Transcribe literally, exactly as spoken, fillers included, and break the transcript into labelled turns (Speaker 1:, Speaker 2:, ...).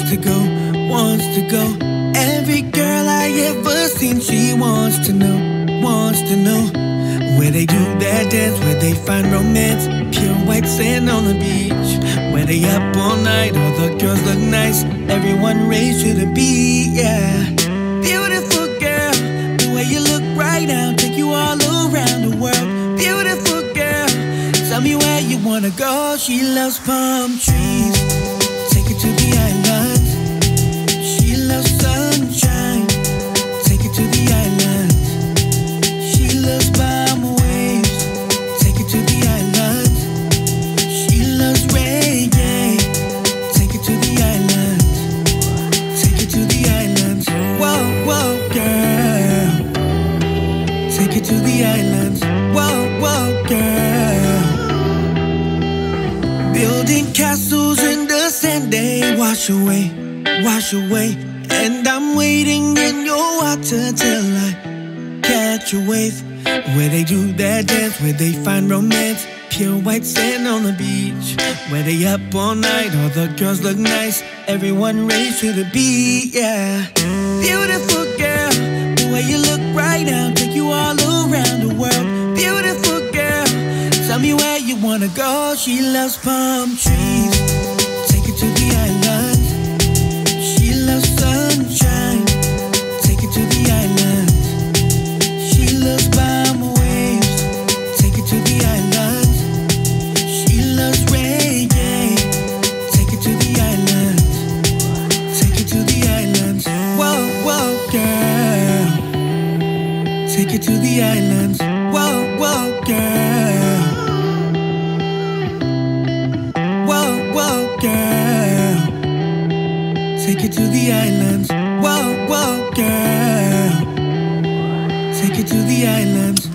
Speaker 1: to go, wants to go. Every girl I ever seen, she wants to know, wants to know where they do their dance, where they find romance. Pure white sand on the beach, where they up all night, all the girls look nice. Everyone raised to the beat, yeah. Beautiful girl, the way you look right now, take you all around the world. Beautiful girl, tell me where you wanna go. She loves palm trees, take her to the island. She loves sunshine, take her to the island. She loves palm waves, take her to the island. She loves reggae, take her to the island. Take her to the island. Whoa, whoa, girl, take her to the island. Whoa, whoa, girl. Building castles in the sand, they wash away, wash away. And I'm waiting in your water till I catch a wave. Where they do their dance, where they find romance. Pure white sand on the beach, where they up all night, all the girls look nice. Everyone raised to the beat, yeah. Beautiful girl, the way you look right now, take you all around the world. Beautiful girl, tell me where you wanna go. She loves palm trees, take her to the island. She loves sunshine, take her to the island. She loves palm waves, take her to the island. She loves reggae, take her to the island. Take her to the island. Whoa, whoa, girl, take her to the island. Whoa, whoa, girl. Whoa, whoa, girl, take her to the island. Whoa, whoa, girl, take her to the island.